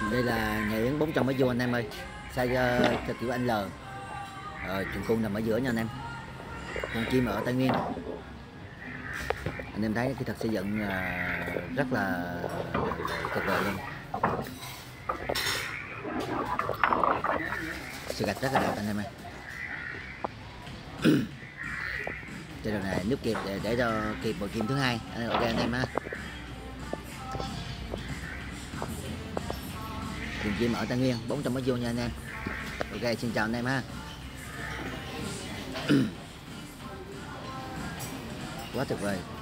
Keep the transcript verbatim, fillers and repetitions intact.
Đây là nhà yến bốn trăm mét vuông anh em ơi, size uh, theo kiểu anh L. Rồi chuồng cung nằm ở giữa nha anh em. Con chim ở Tây Nguyên. Anh em thấy kỹ thuật xây dựng uh, rất là tuyệt vời luôn. Sự gạch rất là đẹp anh em ơi. Trên đường này nước kịp để, để cho kịp bồi kim thứ hai. Ok anh em ha. Chuồng chim ở Tây Nguyên bốn trăm mét vuông nha anh em. Ok, xin chào anh em ha. Quá tuyệt vời.